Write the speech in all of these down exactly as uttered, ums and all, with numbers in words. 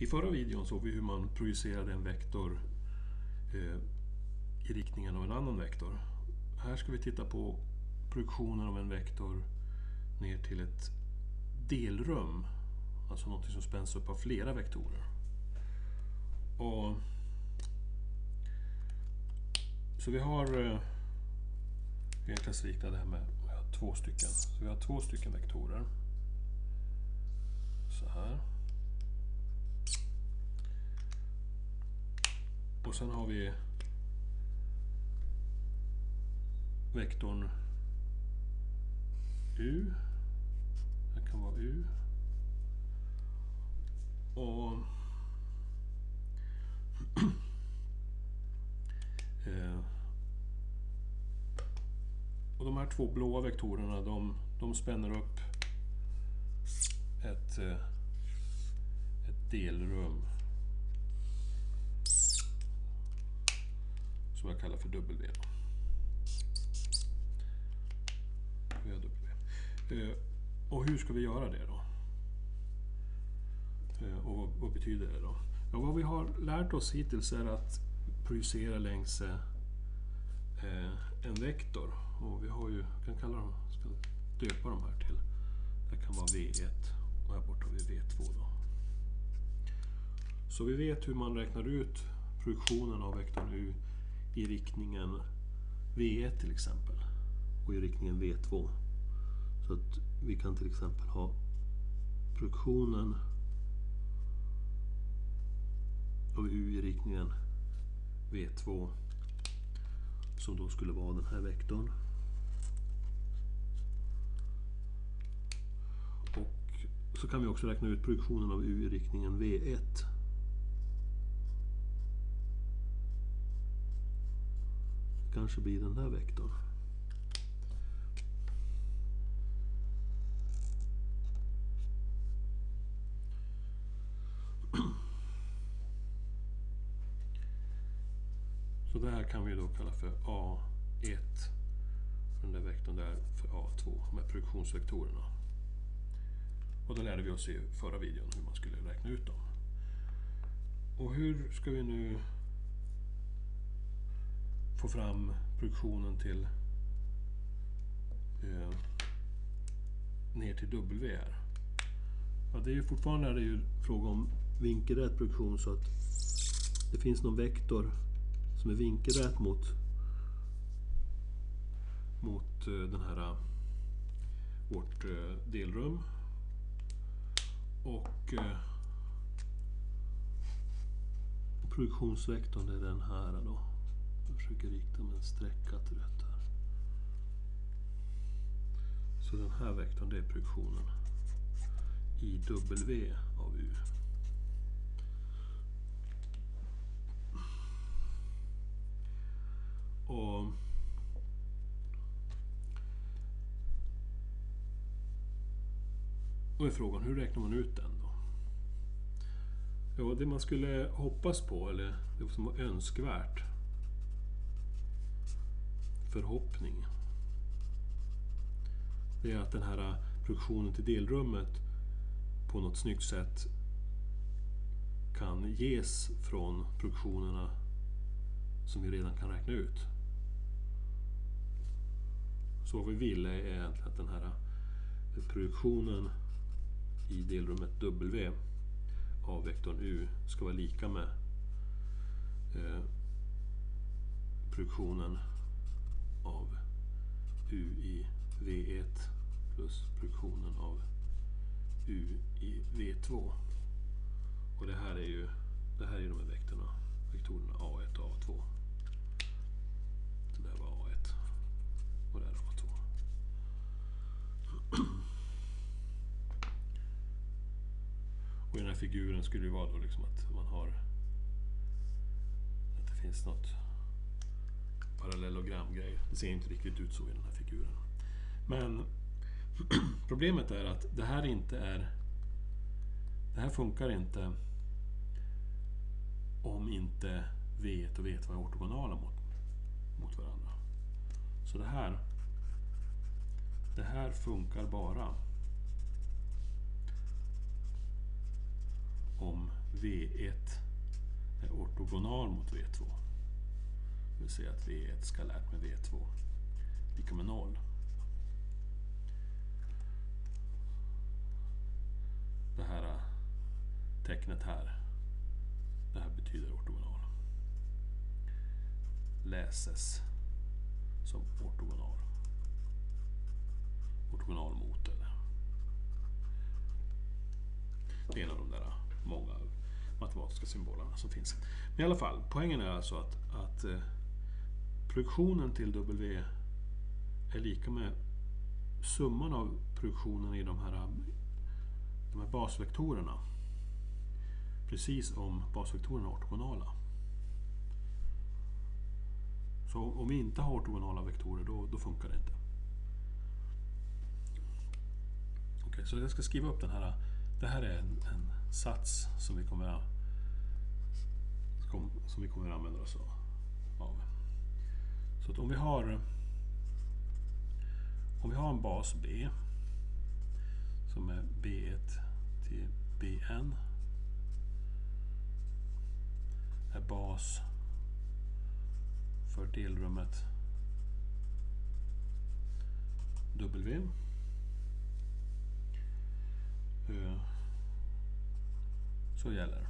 I förra videon såg vi hur man projicerade en vektor eh, i riktningen av en annan vektor. Här ska vi titta på projektionen av en vektor ner till ett delrum. Alltså något som spänns upp av flera vektorer. Och så vi har eh, egentligen liknar det här med vi har två stycken. Så vi har två stycken vektorer. Så här. Och sen har vi vektorn U. Det kan vara U. Och eh, och de här två blåa vektorerna de, de spänner upp ett, ett delrum som jag kallar för W. W. Och hur ska vi göra det då? Och vad betyder det då? Ja, vad vi har lärt oss hittills är att projicera längs eh, en vektor. Och vi har ju, kan kalla dem, ska döpa dem här till. Det kan vara V ett och här borta har vi V två då. Så vi vet hur man räknar ut projektionen av vektorn U i riktningen V ett till exempel och i riktningen V två. Så att vi kan till exempel ha projektionen av U i riktningen V två som då skulle vara den här vektorn. Och så kan vi också räkna ut projektionen av U i riktningen V ett. Det kanske blir den här vektorn. Så det här kan vi då kalla för A ett. Den där vektorn där för A två med projektionsvektorerna. Och då lärde vi oss i förra videon hur man skulle räkna ut dem. Och hur ska vi nu få fram projektionen till eh, ner till W här? Ja, det är ju fortfarande är det ju fråga om vinkelrät projektion så att det finns någon vektor som är vinkelrät mot mot den här vårt delrum och projektionsvektorn är den här då. Jag försöker rikta med en sträcka till rätt här. Så den här vektorn det är projektionen i W av U. Och då är frågan, hur räknar man ut den då? Ja, det man skulle hoppas på, eller det som var önskvärt, förhoppning, det är att den här projektionen till delrummet på något snyggt sätt kan ges från projektionerna som vi redan kan räkna ut. Så vad vi vill är egentligen att den här projektionen i delrummet W av vektorn U ska vara lika med eh, projektionen av U i V ett plus projektionen av U i V två. Och det här är ju det här är de här vektorerna, vektorerna A ett och A två. Det där var A ett och det där var A två. Och i den här figuren skulle det vara då liksom att man har att det finns något parallellogramgrej. Det ser inte riktigt ut så i den här figuren. Men problemet är att det här inte är det här funkar inte om inte V ett och V två är ortogonala mot, mot varandra. Så det här det här funkar bara om V ett är ortogonal mot V två. Det vill säga att V ett skalärt med V två lika med noll. Det här tecknet här, det här betyder ortogonal. Läses som ortogonal. Ortogonal mot eller. Det är en av de där många matematiska symbolerna som finns. Men i alla fall, poängen är alltså att, att eh, projektionen till W är lika med summan av projektionen i de här, de här basvektorerna. Precis om basvektorerna är ortogonala. Så om vi inte har ortogonala vektorer, då, då funkar det inte. Okej, okay, så jag ska skriva upp den här. Det här är en, en sats som vi kommer att, som vi kommer att använda oss av. Så att om vi har om vi har en bas B som är B ett till Bn är bas för delrummet W. Så gäller.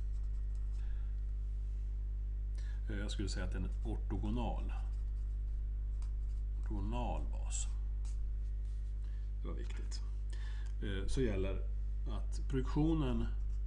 Jag skulle säga att det är en ortogonal. Ortogonal bas. Det var viktigt. Så gäller att projektionen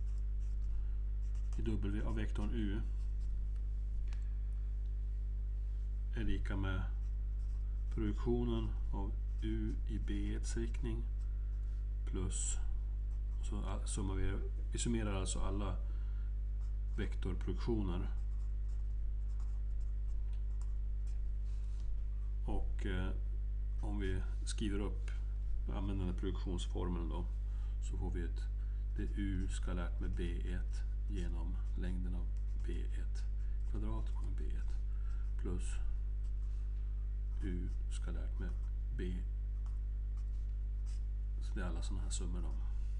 i W av vektorn U är lika med projektionen av U i B ett riktning plus, så summar vi, vi summerar alltså alla vektorprojektioner och eh, om vi skriver upp använder den projektionsformeln då, så får vi ett, det U skalärt med B ett genom längden av B ett kvadrat gånger B ett plus U skalärt med B. Så det är alla sådana här summor då.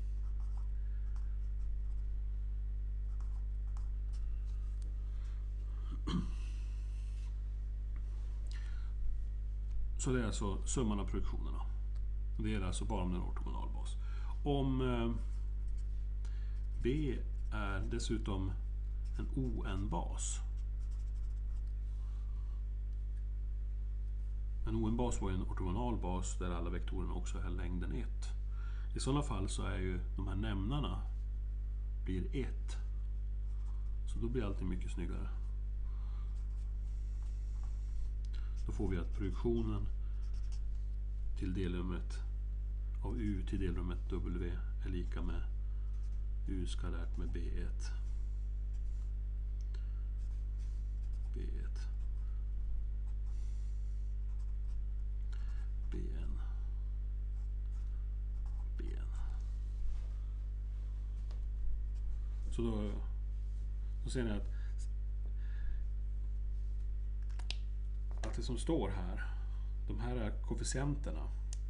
Så det är alltså summan av projektionerna. Det är alltså bara om den är ortogonal bas. Om eh, B är dessutom en O N-bas. En O N-bas var ju en ortogonal bas där alla vektorerna också är längden ett. I sådana fall så är ju de här nämnarna blir ett. Så då blir allting mycket snyggare. Då får vi att projektionen till delrummet av U till delrummet W är lika med U skalärt med B ett. B ett. Bn. Bn. Så då, då ser ni att att det som står här, de här koefficienterna,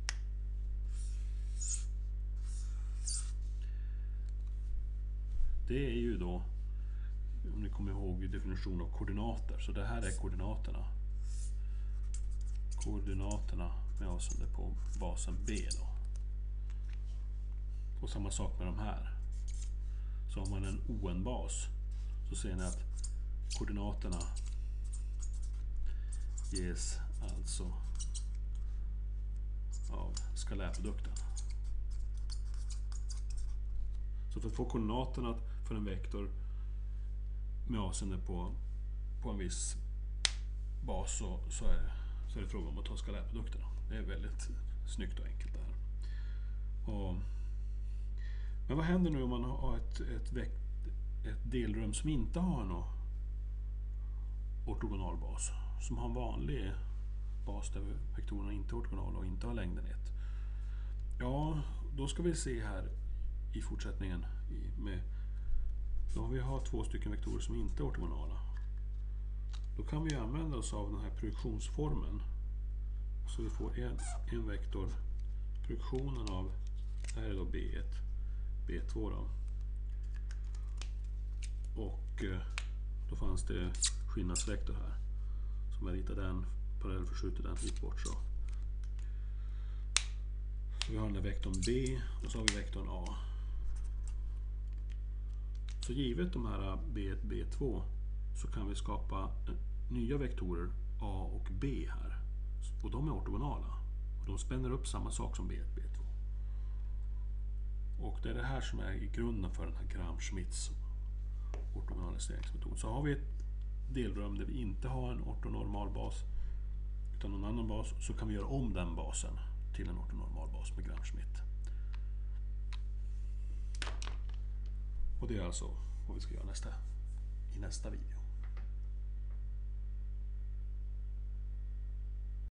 det är ju då, om ni kommer ihåg definition av koordinater, så det här är koordinaterna. Koordinaterna med avseende på basen B då. Och samma sak med de här. Så har man en O N-bas så ser ni att koordinaterna ges alltså av skalärprodukten. Så för att få koordinaterna för en vektor med avseende på, på en viss bas så, så, är, så är det fråga om att ta skalärprodukterna. Det är väldigt snyggt och enkelt det här. Och, men vad händer nu om man har ett, ett, vekt, ett delrum som inte har någon ortogonal bas? Som har en vanlig bas där vektorerna inte är ortogonala och inte har längden ett. Ja, då ska vi se här i fortsättningen i, med, då har vi har två stycken vektorer som inte är ortogonala. Då kan vi använda oss av den här projektionsformeln. Så vi får en, en vektor, projektionen av, det här är då B ett, B två då. och eh, då fanns det skillnadsvektor här. Så om jag ritar den, parallellförskjuter den hit bort så. Så vi har den där vektorn B och så har vi vektorn A. Så givet de här B ett, B två så kan vi skapa nya vektorer A och B här. Och de är ortogonala. Och de spänner upp samma sak som B ett, B två. Och det är det här som är i grunden för den här Gram-Schmitz ortogonaliseringsmetod. Så har vi ett delrum där vi inte har en ortonormalbas utan någon annan bas, så kan vi göra om den basen till en ortonormalbas med Gram-Schmidt. Och det är alltså vad vi ska göra nästa, i nästa video.